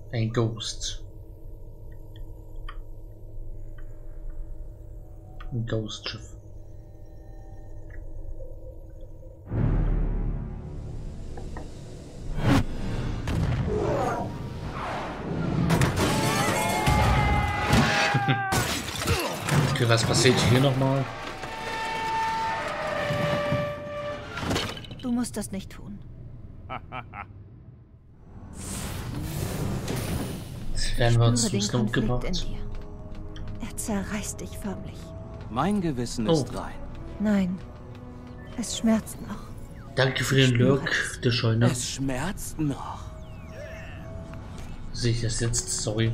Ein Ghost. Ein Ghost-Schiff. Okay, was passiert hier nochmal? Du musst das nicht tun. Jetzt werden wir uns Spüre zum den Snow Konflikt in gebracht. dir. Er zerreißt dich förmlich. Mein Gewissen ist rein. Nein, es schmerzt noch. Danke für den Lurk, der Scheune. Es schmerzt noch. Sehe ich das jetzt? Sorry.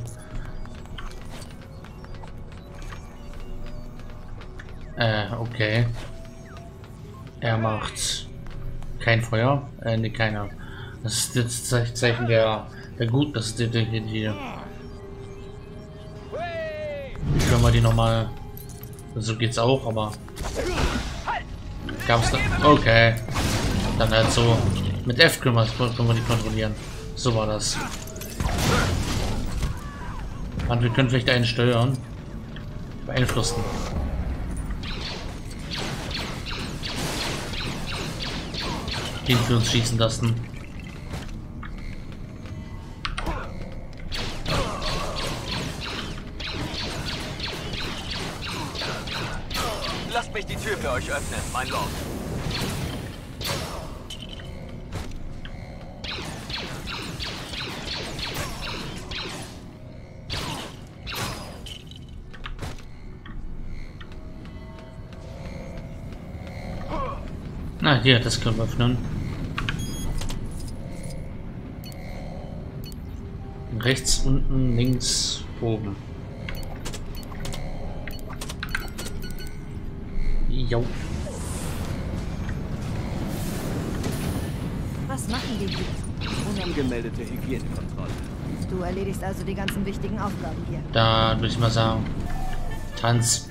Okay. Er macht kein Feuer. Ne, keiner. Das ist jetzt das Zeichen der Gut. Das ist die können wir die nochmal. So geht's auch, aber. Gab's da. Okay. Dann halt so. Mit F können wir die kontrollieren. So war das. Und wir können vielleicht einen steuern. Beeinflussen. Den für uns schießen lassen. Lasst mich die Tür für euch öffnen, mein Lord. Na, hier, das können wir öffnen. Rechts, unten, links, oben. Jo. Was machen die hier? Unangemeldete Hygienekontrolle. Du erledigst also die ganzen wichtigen Aufgaben hier. Da würde ich mal sagen, Tanz.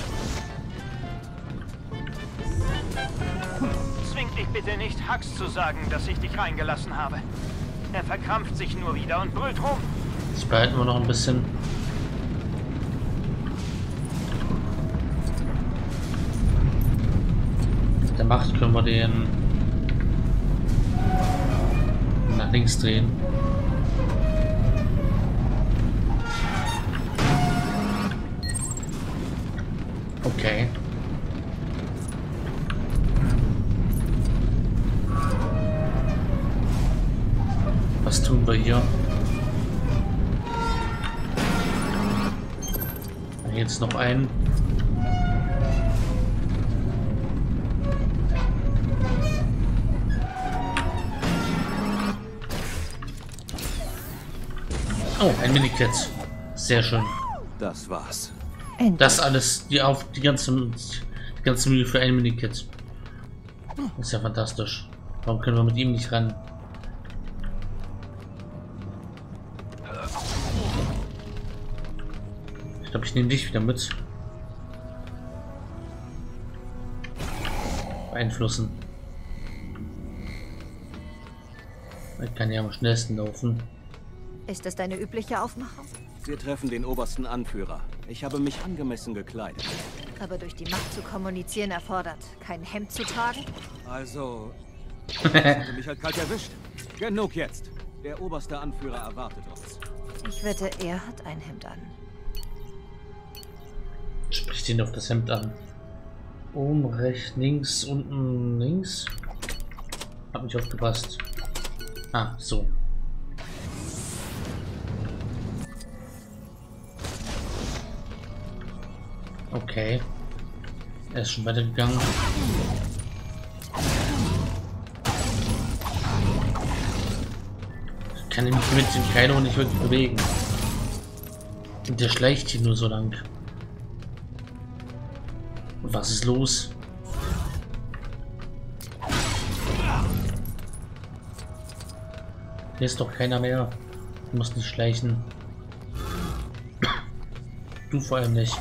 Zwing dich bitte nicht, Hux zu sagen, dass ich dich reingelassen habe. Er verkrampft sich nur wieder und brüllt rum. Das behalten wir noch ein bisschen. Mit der Macht können wir den nach links drehen. Okay. Was tun wir hier? Jetzt noch ein. Oh, ein Minikit. Sehr schön. Das war's. Endlich. Das alles, die ganze Mühe für ein Minikit. Das ist ja fantastisch. Warum können wir mit ihm nicht ran? Ich glaube, ich nehme dich wieder mit. Beeinflussen. Ich kann ja am schnellsten laufen. Ist das deine übliche Aufmachung? Wir treffen den obersten Anführer. Ich habe mich angemessen gekleidet. Aber durch die Macht zu kommunizieren erfordert, kein Hemd zu tragen? Also, das hatte mich halt kalt erwischt. Genug jetzt. Der oberste Anführer erwartet uns. Ich wette, er hat ein Hemd an. Spricht ihn auf das Hemd an. Oben, rechts, links, unten, links. Hab nicht aufgepasst. Ah, so. Okay. Er ist schon weitergegangen. Ich kann ihn mit dem Kaido nicht wirklich bewegen. Und der schleicht hier nur so lang. Und was ist los? Hier ist doch keiner mehr. Du musst nicht schleichen. Du vor allem nicht.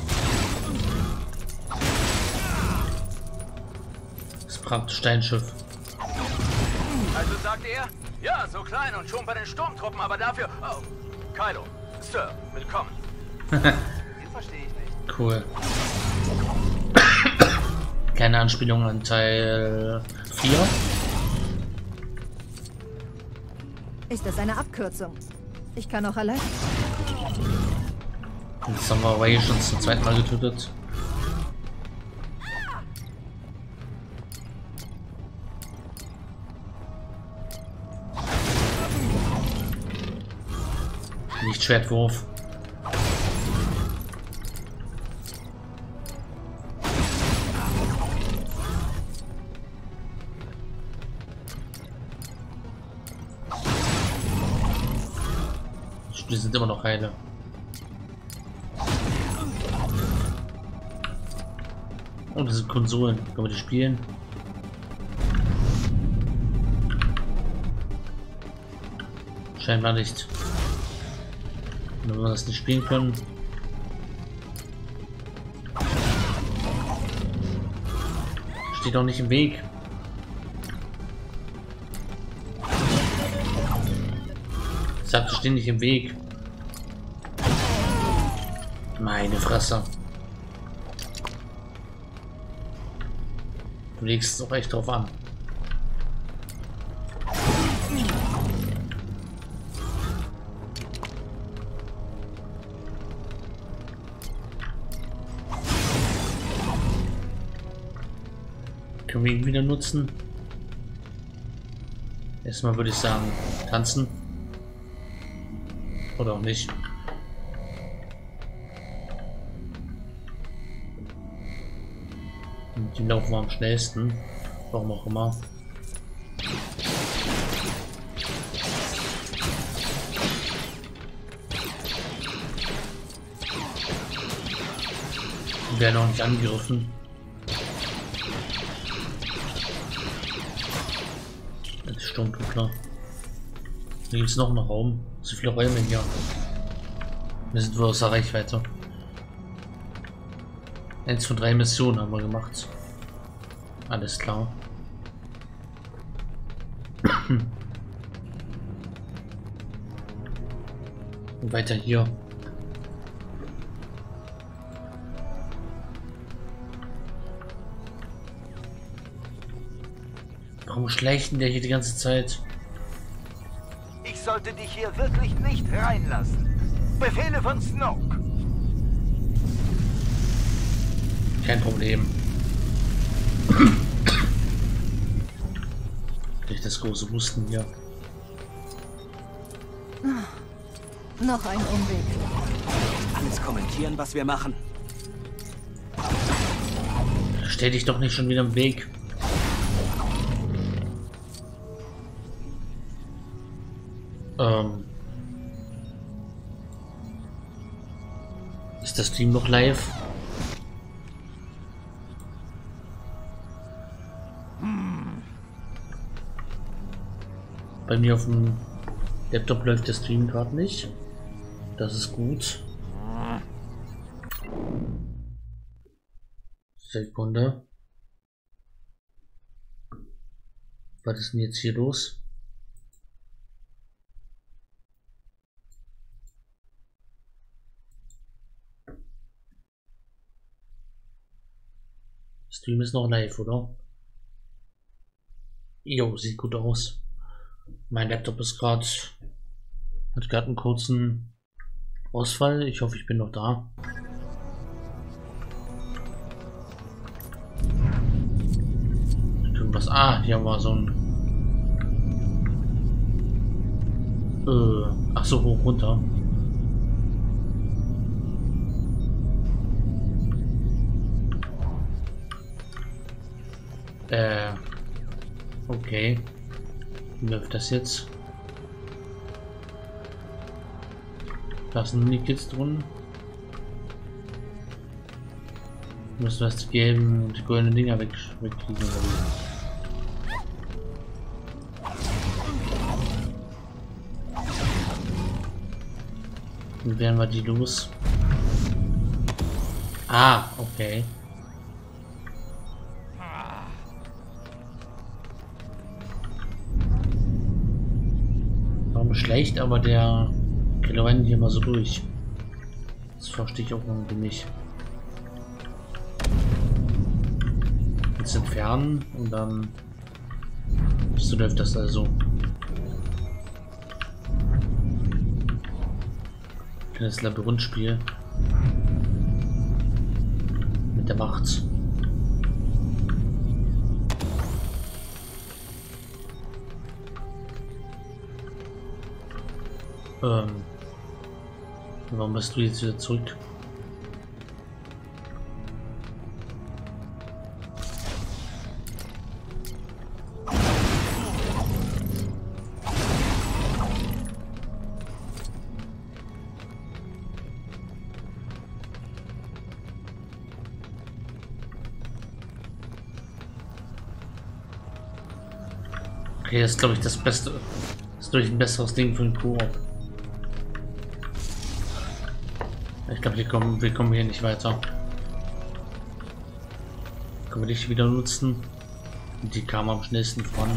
Das braucht Steinschiff. Also sagt er, ja, so klein und schon bei den Sturmtruppen, aber dafür... Oh, Kylo, Sir, willkommen. Verstehe ich nicht. Cool. Keine Anspielung an Teil 4. Ist das eine Abkürzung? Ich kann auch allein. Jetzt haben wir Ray schon zum zweiten Mal getötet. Nicht Schwertwurf. Die sind immer noch heile. Oh, das sind Konsolen. Können wir die spielen? Scheinbar nicht. Wenn wir das nicht spielen können. Steht auch nicht im Weg. Ich sagte, steht nicht im Weg. Meine Fresse. Du legst es auch echt drauf an. Können wir ihn wieder nutzen? Erstmal würde ich sagen, tanzen. Oder auch nicht. Und die laufen am schnellsten. Warum auch immer. Die werden auch nicht angegriffen. Das ist Sturmtruppler. Hier gibt es noch einen Raum. So viele Räume hier. Wir sind wohl außer Reichweite. 1 von 3 Missionen haben wir gemacht. Alles klar. Und weiter hier. Warum schleicht denn der hier die ganze Zeit? Ich sollte dich hier wirklich nicht reinlassen. Befehle von Snoke. Kein Problem. Durch das große Husten hier. Noch ein Umweg. Alles kommentieren, was wir machen. Stell dich doch nicht schon wieder im Weg. Ist das Stream noch live? Bei mir auf dem Laptop läuft der Stream gerade nicht. Das ist gut. Sekunde. Was ist denn jetzt hier los? Stream ist noch live, oder? Jo, sieht gut aus. Mein Laptop ist gerade, hat gerade einen kurzen Ausfall. Ich hoffe, ich bin noch da. Was? Ah, hier war so ein. Ach so, hoch runter. Okay. Wie läuft das jetzt? Da sind die Kids drin. Müssen wir die gelben und die goldenen Dinger wegkriegen oder wie? Wie werden wir die los? Ah, okay. Warum schleicht aber der Okay, da rennen hier mal so durch. Das verstehe ich auch irgendwie nicht. Jetzt entfernen und dann... So läuft das also. Das Labyrinthspiel. Mit der Macht. Warum bist du jetzt wieder zurück? Okay, das ist glaube ich das Beste. Das ist durch ein besseres Ding für den Koop. Ich glaube, wir kommen hier nicht weiter. Können wir dich wieder nutzen? Und die kam am schnellsten voran.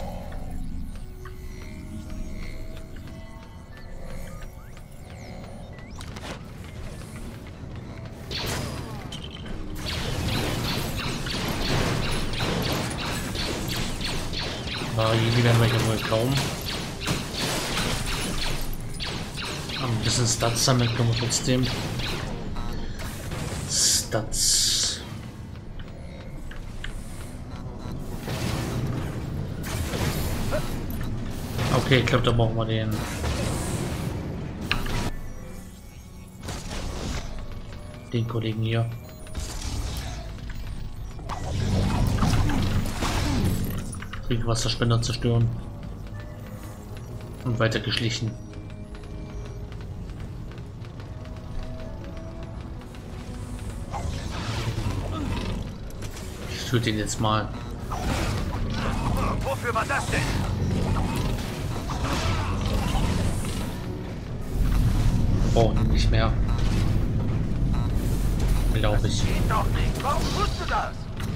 Aber hier werden wir ja wohl kaum. Ein bisschen Stats sammeln können wir trotzdem. Stats. Okay, ich glaube, da brauchen wir den. Den Kollegen hier. Trinkwasserspender zerstören. Und weiter geschlichen. Ich töte ihn jetzt mal. Wofür war das denn? Oh, nicht mehr. Glaube ich. Geht doch nicht. Warum tust du das?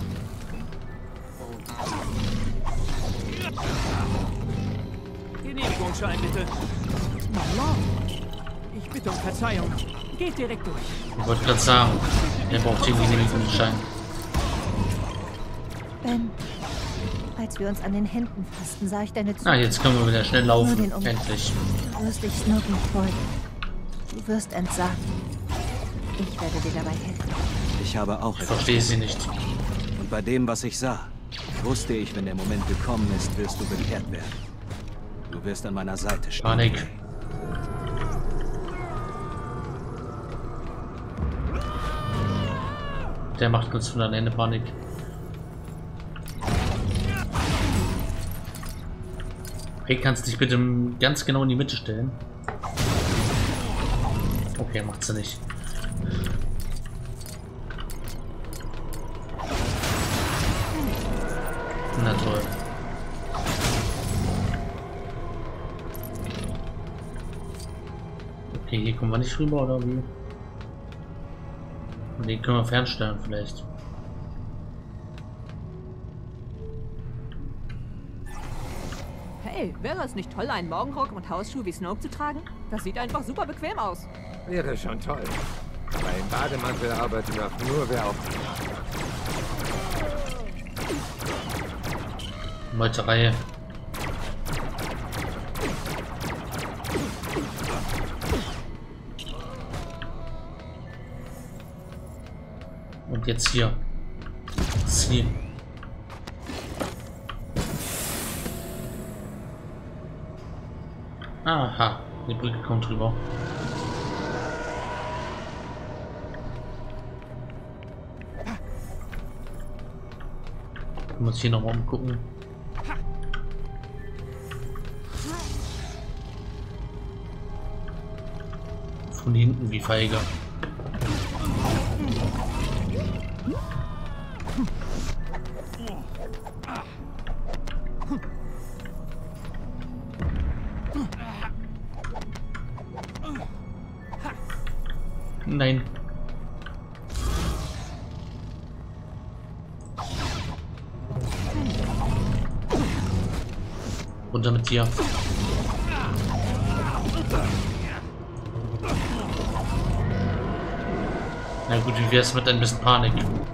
Genehmigungsschein bitte. Mama, ich bitte um Verzeihung. Geht direkt durch. Ich wollte gerade sagen, der braucht den Genehmigungsschein. Ben, als wir uns an den Händen fassten, sah ich deine Ah, jetzt können wir wieder schnell laufen. Endlich. Du wirst dich Snoken folgen. Du wirst entsagen. Ich werde dir dabei helfen. Ich habe auch Ich verstehe sie nicht. Und bei dem, was ich sah, wusste ich, wenn der Moment gekommen ist, wirst du bekehrt werden. Du wirst an meiner Seite stehen. Panik. Der macht uns von alleine Panik. Hey, kannst du dich bitte ganz genau in die Mitte stellen? Okay, macht sie nicht. Na toll. Okay, hier kommen wir nicht rüber, oder wie? Und den können wir fernsteuern vielleicht. Hey, wäre es nicht toll, einen Morgenrock und Hausschuhe wie Snoke zu tragen? Das sieht einfach super bequem aus. Wäre schon toll. Aber im Bademantel arbeiten darf nur wer auf. Meuterei. Und jetzt hier. Ziel. Aha, die Brücke kommt rüber. Ich muss hier noch mal umgucken. Von hinten wie feige. Nein. Runter mit dir. Na gut, wie wär's mit ein bisschen Panik?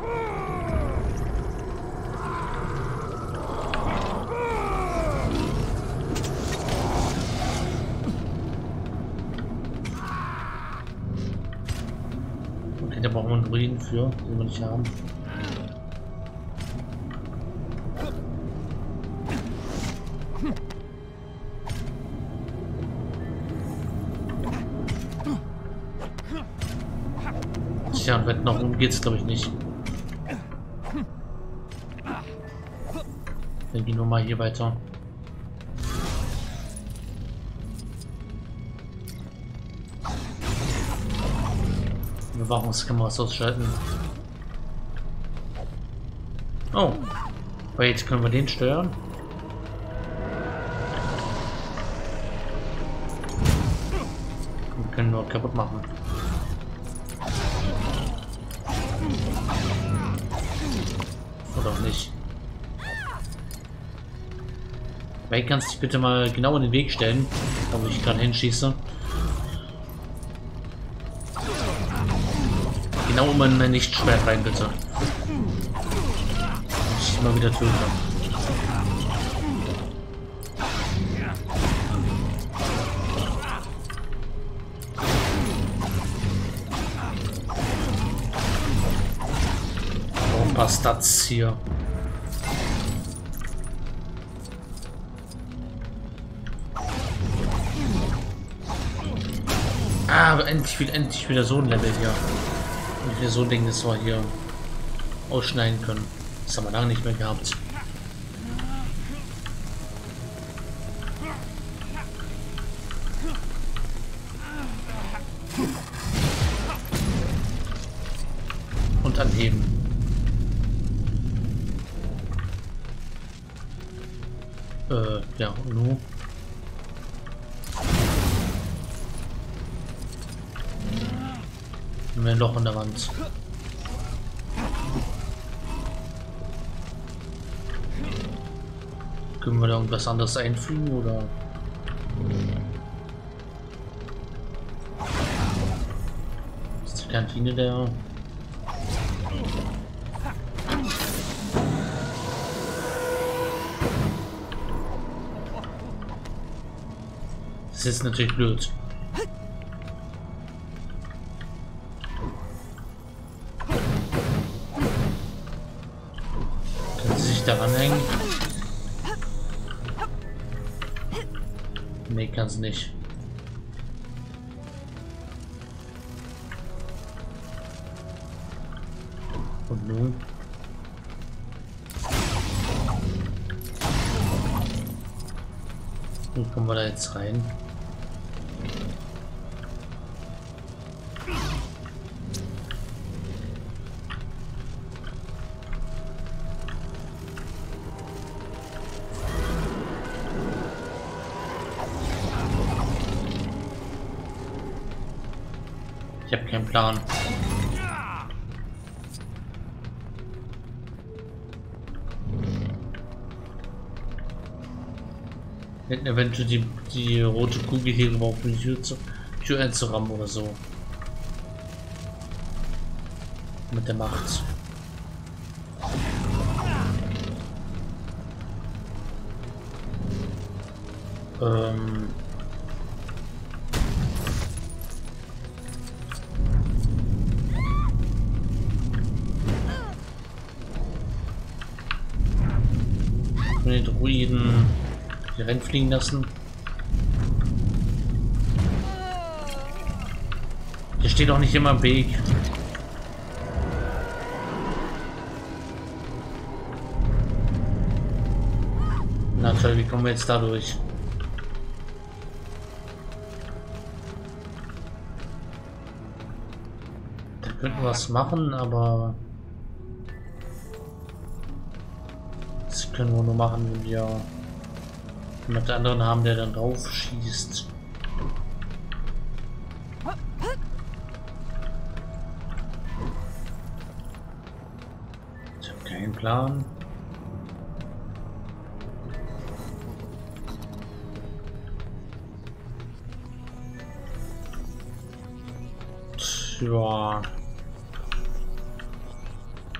Okay, da brauchen wir einen Ruinen für, den wir nicht haben. Tja, und wenn noch geht's glaube ich nicht. Dann gehen wir mal hier weiter. Überwachungskameras ausschalten. Oh, aber jetzt können wir den steuern. Wir können nur kaputt machen. Oder auch nicht. Weil kannst du dich bitte mal genau in den Weg stellen, da wo ich gerade hinschieße. Genau um mein Lichtschwert rein, bitte. Ich dich mal wieder töten. Oh, ein paar Stats hier. Ah, endlich wieder so ein Level hier. Und wir so ein Ding, das wir hier ausschneiden können. Das haben wir lange nicht mehr gehabt. Und anheben. Ja, und nun? Ein Loch in der Wand. Können wir da irgendwas anderes einfügen oder? Das ist die Kantine der. Das ist natürlich blöd. Daran hängen? Nee, kann's nicht. Und nun? Wie kommen wir da jetzt rein? Ich habe keinen Plan. Hätten eventuell die rote Kugel hier gebraucht, um die Tür einzurammen oder so. Mit der Macht. Den Druiden hier reinfliegen lassen. Der steht auch nicht immer im Weg. Na toll, wie kommen wir jetzt da durch? Da könnten wir was machen, aber das können wir nur machen, wenn wir mit der anderen haben, der dann drauf schießt. Ich habe keinen Plan. Tja.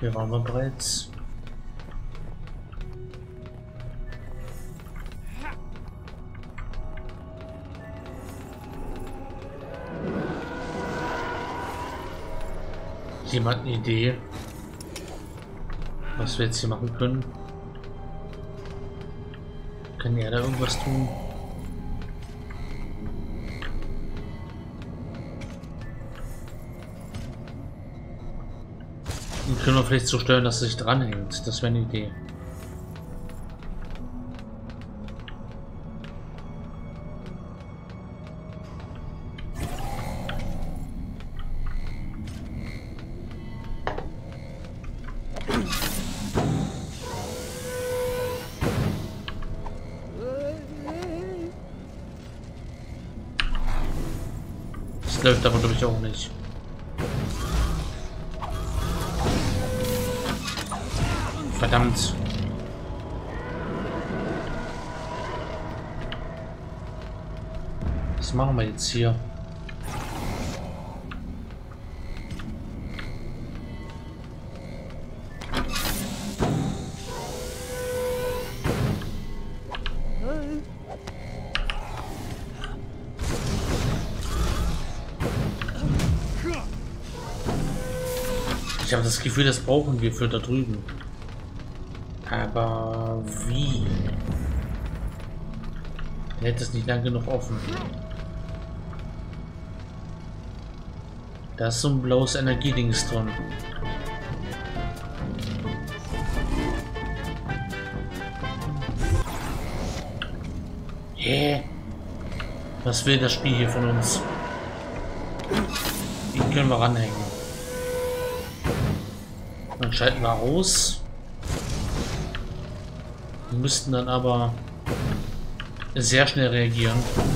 Hier waren wir bereits. Jemand eine Idee, was wir jetzt hier machen können? Kann er da irgendwas tun? Den können wir vielleicht so steuern, dass er sich dranhängt. Das wäre eine Idee. Das läuft aber glaube ich auch nicht. Verdammt. Was machen wir jetzt hier? Ich habe das Gefühl, das brauchen wir für da drüben. Aber wie? Er hält es nicht lang genug offen. Da ist so ein blaues Energiedings drin. Hä? Was will das Spiel hier von uns? Die können wir ranhängen. Dann schalten wir aus. Wir müssten dann aber sehr schnell reagieren.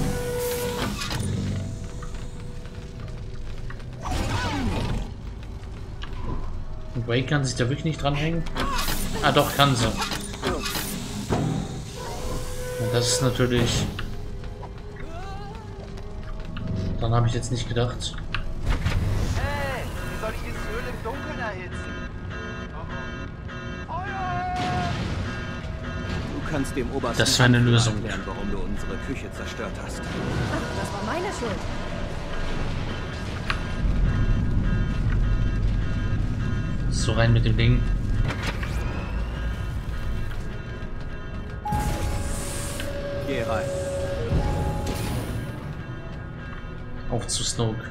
Und Ray kann sich da wirklich nicht dranhängen? Ah doch, kann sie. Und das ist natürlich... Dann habe ich jetzt nicht gedacht. Hey, wie soll ich dieses Öl im Dunkeln erhitzen? Du kannst dem Obersten Das war eine Lösung. erklären, warum du unsere Küche zerstört hast. Ach, das war meine Schuld. So rein mit dem Ding. Geh rein. Auf zu Snoke.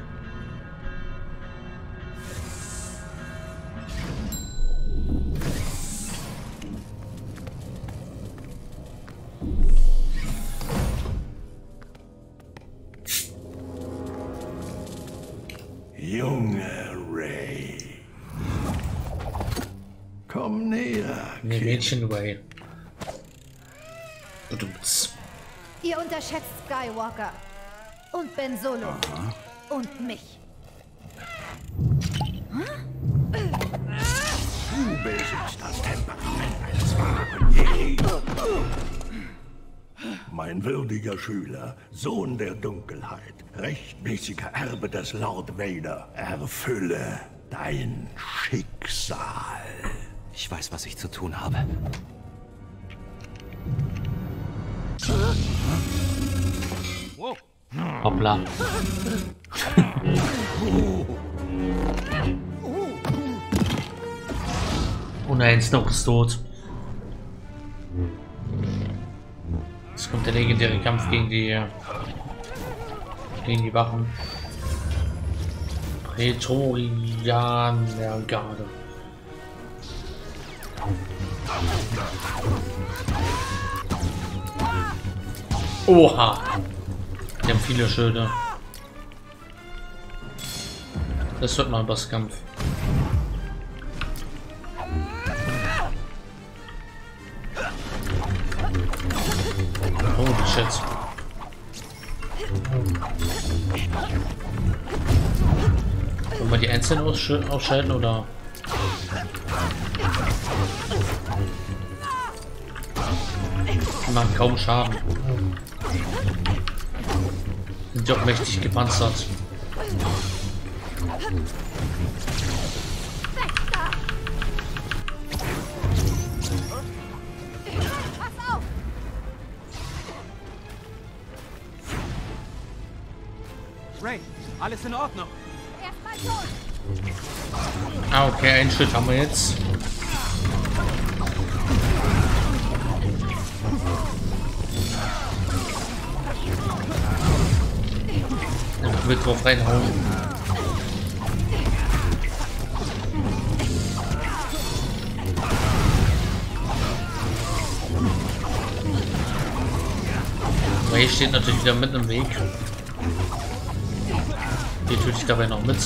Junge Ray. Komm näher. Nee, Mädchen Ray. Bedumts. Ihr unterschätzt Skywalker. Und Ben Solo. Und mich. Du besitzt das Temperament eines wahren Jedi. Mein würdiger Schüler, Sohn der Dunkelheit, rechtmäßiger Erbe des Lord Vader, erfülle dein Schicksal. Ich weiß, was ich zu tun habe. Hoppla. Oh nein, Snoke ist tot. Jetzt kommt der legendäre Kampf gegen die Wachen. Praetorianergarde. Oha! Die haben viele Schilder. Das wird mal ein Bosskampf. Oh, shit. Wollen wir die einzeln ausschalten oder? Die machen kaum Schaden. Sind ja auch mächtig gepanzert. Ray, alles in Ordnung. Ah, okay, ein Schritt haben wir jetzt. Ich will drauf reinhauen. Aber hier steht natürlich wieder mitten im Weg. Hier töte ich dabei noch mit.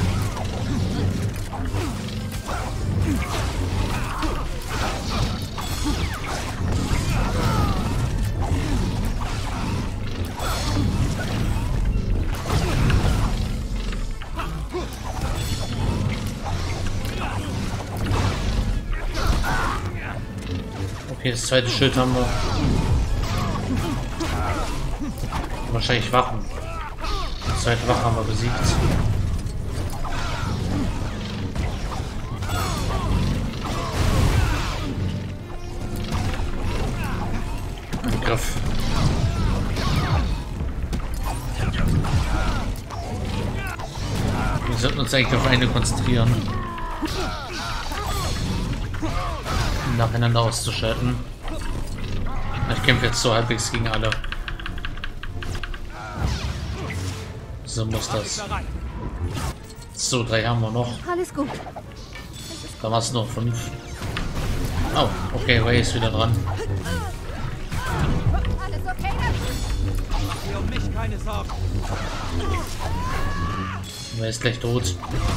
Okay, das zweite Schild haben wir. Wahrscheinlich Wachen. Die zweite Wache haben wir besiegt. Angriff. Wir sollten uns eigentlich auf eine konzentrieren. Um nacheinander auszuschalten. Ich kämpfe jetzt so halbwegs gegen alle. So muss das. So, 3 haben wir noch. Alles gut. Da war es noch 5. Oh, okay, Ray ist wieder dran. Alles okay? Hier um mich keine Sorgen. Ray ist gleich tot.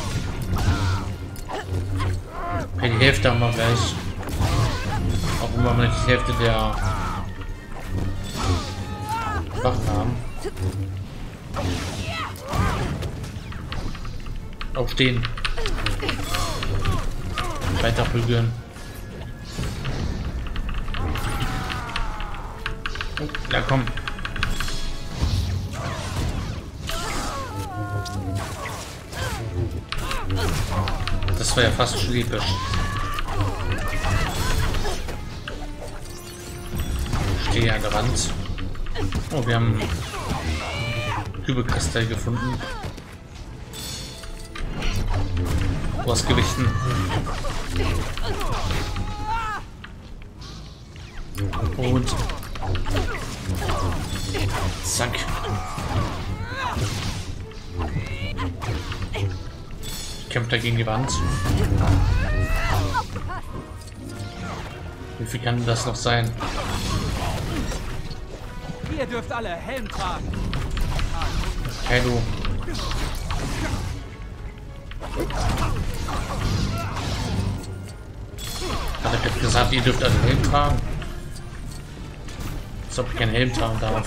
Okay, die Hälfte haben wir gleich. Auch immer wir nicht die Hälfte der Wachen haben. Aufstehen. Weiter prügeln. Oh, ja, komm. Das war ja fast schlepisch. Ich stehe an der Wand. Oh, wir haben Kübelkristall gefunden. Was Gewichten. Und zack. Ich kämpfe dagegen die Wand. Wie viel kann das noch sein? Ihr dürft alle Helm tragen. Hey du. Hat er gerade gesagt, ihr dürft einen Helm tragen? Als ob ich keinen Helm tragen darf.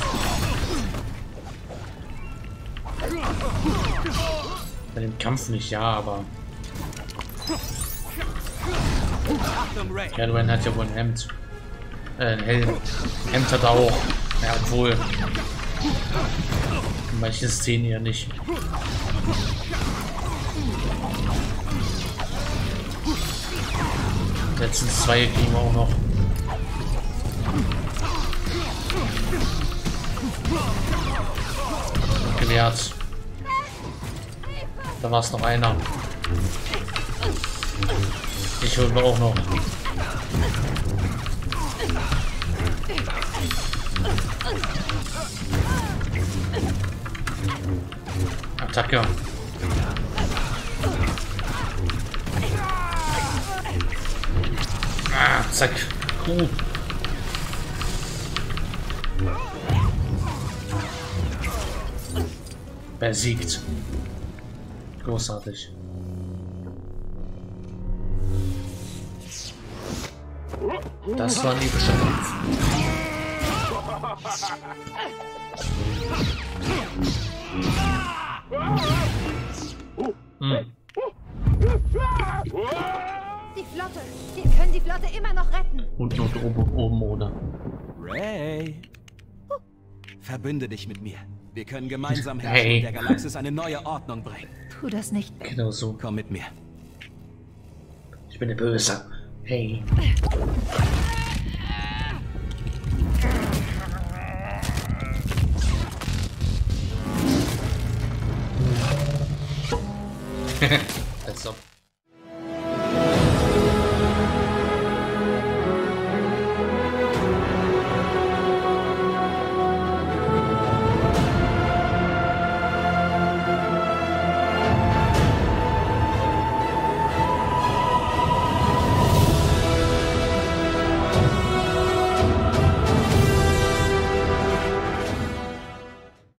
Bei dem Kampf nicht, ja, aber... Cadwin hat ja wohl ein Hemd. Ein Helm. Hemd hat er auch. Ja, obwohl. In manchen Szenen ja nicht. Letzten 2 kriegen wir auch noch. Gewehrt. Da war es noch einer. Ich hole mir auch noch. Attacke. Ah, zack. Besiegt. Großartig. Das war ein epischer Kampf. Die Flotte. Wir können die Flotte immer noch retten. Und oben oder? Ray. Verbünde dich mit mir. Wir können gemeinsam Hey. herrschen und der Galaxis eine neue Ordnung bringen. Tu das nicht. Genau so. Komm mit mir. Ich bin der Böse. Hey.